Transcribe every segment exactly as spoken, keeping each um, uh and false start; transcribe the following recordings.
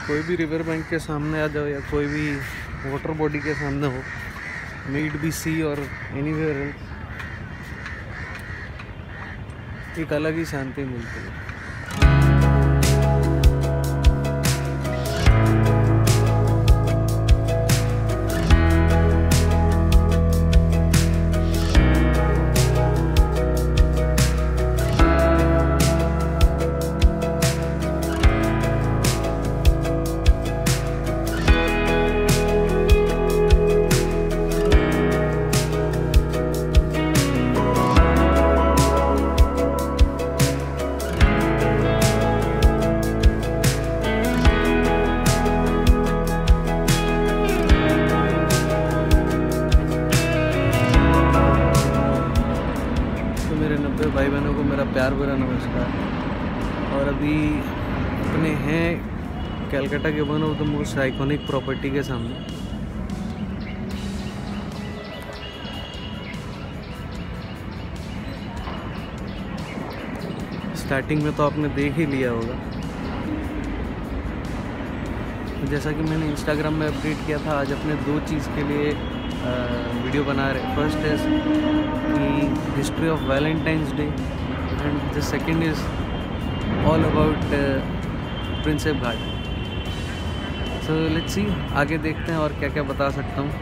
कोई भी river bank के सामने आ जाओ या कोई भी वाटर बॉडी के सामने हो, मे इट बी सी और एनीवेयर एल्स, एक अलग ही शांति मिलती है। भाई बहनों को मेरा प्यार भरा नमस्कार। और अभी अपने हैं कलकत्ता के one of the most iconic property के सामने। स्टार्टिंग में तो आपने देख ही लिया होगा, जैसा कि मैंने इंस्टाग्राम में अपडेट किया था। आज अपने दो चीज़ के लिए आ, वीडियो बना रहे। फर्स्ट इज की history of Valentine's day and the second is all about Prinsep Ghat. So let's see, आगे देखते हैं और क्या क्या बता सकता हूँ।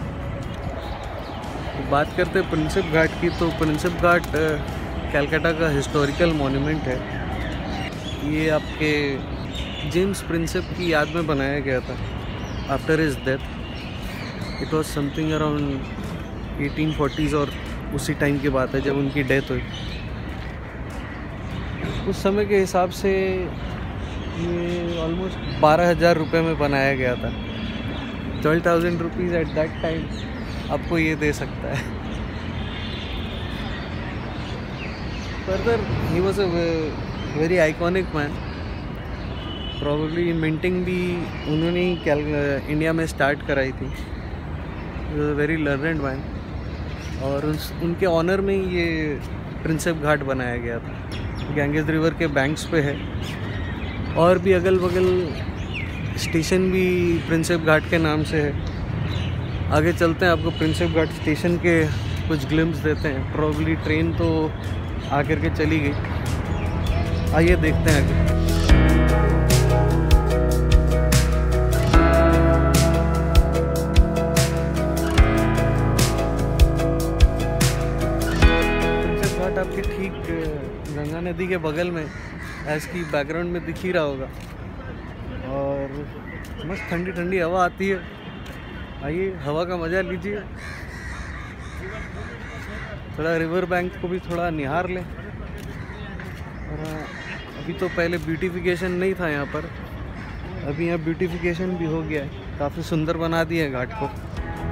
तो बात करते हैं प्रिंसेप घाट की। तो प्रिंसेप घाट कलकत्ता का हिस्टोरिकल मॉन्यूमेंट है। ये आपके जेम्स प्रिंसेप की याद में बनाया गया था after his death. It was something around eighteen forties और उसी टाइम की बात है जब उनकी डेथ हुई। उस समय के हिसाब से ये ऑलमोस्ट बारह हज़ार रुपये में बनाया गया था। Twelve thousand rupees at that time आपको ये दे सकता है। Further he was a very iconic man. Probably minting भी उन्होंने ही इंडिया में स्टार्ट कराई थी। Very learned man. और उस उनके ऑनर में ही ये प्रिंसेप घाट बनाया गया था। गैंगेस रिवर के बैंक्स पे है। और भी अगल बगल स्टेशन भी प्रिंसेप घाट के नाम से है। आगे चलते हैं, आपको प्रिंसेप घाट स्टेशन के कुछ ग्लिम्स देते हैं। प्रॉबली ट्रेन तो आकर के चली गई, आइए देखते हैं आगे। आपके ठीक गंगा नदी के बगल में, ऐस की बैकग्राउंड में दिख ही रहा होगा। और मस्त ठंडी ठंडी हवा आती है। आइए हवा का मज़ा लीजिए, थोड़ा रिवर बैंक को भी थोड़ा निहार लें। और अभी तो पहले ब्यूटिफिकेशन नहीं था यहाँ पर, अभी यहाँ ब्यूटिफिकेशन भी हो गया है। काफ़ी सुंदर बना दिया है घाट को।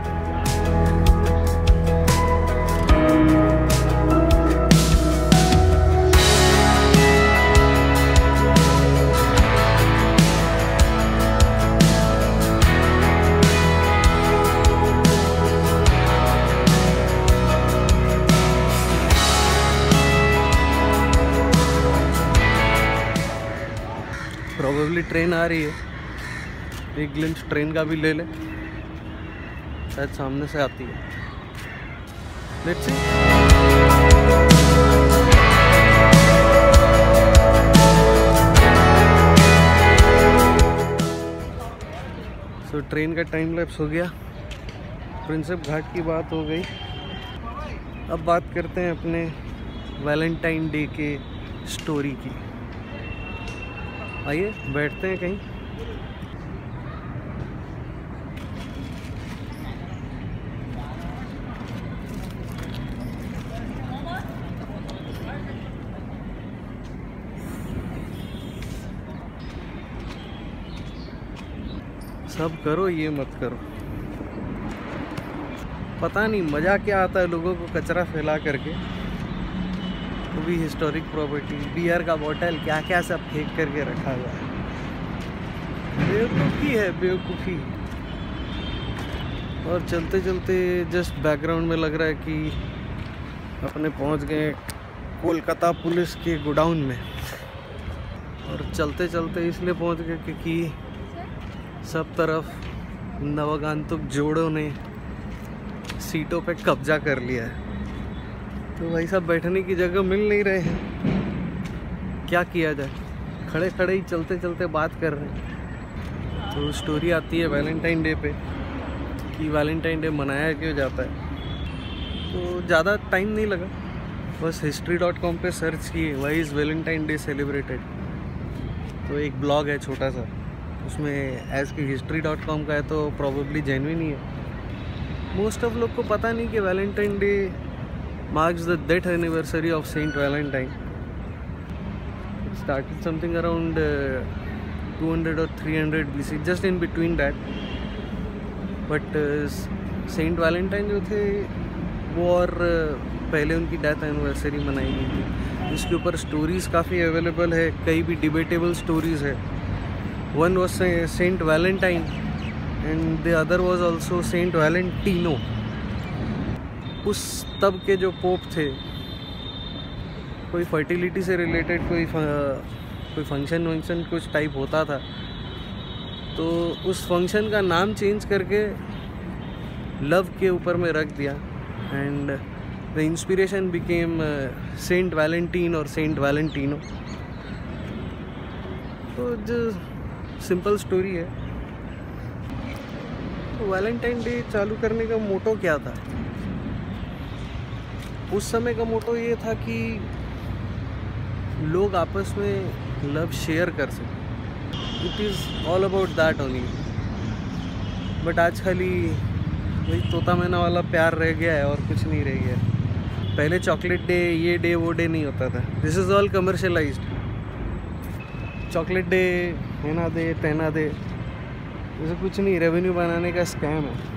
प्रोबेबली ट्रेन आ रही है, एक ग्लिम्स ट्रेन का भी ले ले, शायद सामने से आती है। Let's see. सो ट्रेन का टाइम लैप्स हो गया, प्रिंसेप घाट की बात हो गई। अब बात करते हैं अपने वैलेंटाइन डे के स्टोरी की। आइए बैठते हैं कहीं। सब करो, ये मत करो। पता नहीं मज़ा क्या आता है लोगों को कचरा फैला करके। वो भी हिस्टोरिक प्रॉपर्टी, बियर का बोतल, क्या क्या सब फेंक करके रखा हुआ है। बेवकूफ़ी है, बेवकूफ़ी। और चलते चलते जस्ट बैकग्राउंड में लग रहा है कि अपने पहुंच गए कोलकाता पुलिस के गोडाउन में। और चलते चलते इसलिए पहुंच गए क्योंकि सब तरफ नवगंतुक जोड़ों ने सीटों पे कब्जा कर लिया है। तो भाई साहब बैठने की जगह मिल नहीं रहे हैं, क्या किया जाए, खड़े खड़े ही चलते चलते बात कर रहे हैं। तो स्टोरी आती है वैलेंटाइन डे पे कि वैलेंटाइन डे मनाया क्यों जाता है। तो ज़्यादा टाइम नहीं लगा, बस हिस्ट्री डॉट कॉम पर सर्च किए why is Valentine day celebrated. तो एक ब्लॉग है छोटा सा, उसमें एज की हिस्ट्री डॉट कॉम का है तो प्रॉबेबली जेन्युइन ही है। मोस्ट ऑफ लोग को पता नहीं कि Valentine day marks the death anniversary of Saint Valentine. It started something around uh, two hundred or three hundred B C, just in between that. But uh, Saint Valentine जो थे वो और uh, पहले उनकी डेथ एनिवर्सरी मनाई गई थी। इसके ऊपर स्टोरीज़ काफ़ी अवेलेबल है, कई भी डिबेटेबल स्टोरीज़ है। One was Saint Valentine and the other was also Saint Valentino. उस तब के जो पोप थे, कोई फर्टिलिटी से रिलेटेड कोई कोई फंक्शन वंक्शन कुछ टाइप होता था, तो उस फंक्शन का नाम चेंज करके लव के ऊपर में रख दिया and the inspiration became Saint Valentine और सेंट वैलेंटिनो। तो जो सिंपल स्टोरी है। तो वैलेंटाइन डे चालू करने का मोटो क्या था? उस समय का मोटो ये था कि लोग आपस में लव शेयर कर सकें। It is all about that only. But आज खाली वही तोता मैना वाला प्यार रह गया है और कुछ नहीं रह गया है। पहले चॉकलेट डे, ये डे, वो डे नहीं होता था। This is all commercialised. Chocolate day, हैना दे, तेना दे, ऐसा कुछ नहीं, रेवेन्यू बनाने का स्कैम है।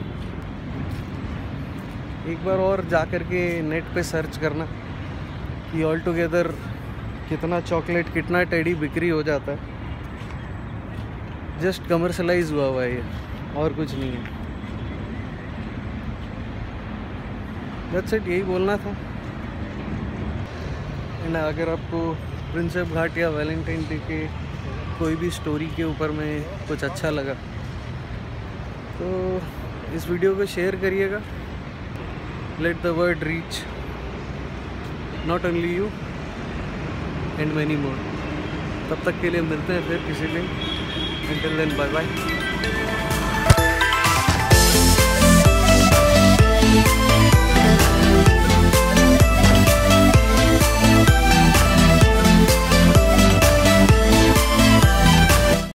एक बार और जा कर के नेट पे सर्च करना कि ऑल टुगेदर कितना चॉकलेट, कितना टेडी बिक्री हो जाता है। जस्ट कमर्शलाइज हुआ हुआ है ये, और कुछ नहीं है। दैट्स इट, यही बोलना था। एंड अगर आपको प्रिंसेप घाट या वैलेंटाइन डे के कोई भी स्टोरी के ऊपर में कुछ अच्छा लगा तो इस वीडियो को शेयर करिएगा। Let the word reach not only you and many more. तब तक के लिए मिलते हैं फिर किसी दिन। Until then, bye bye.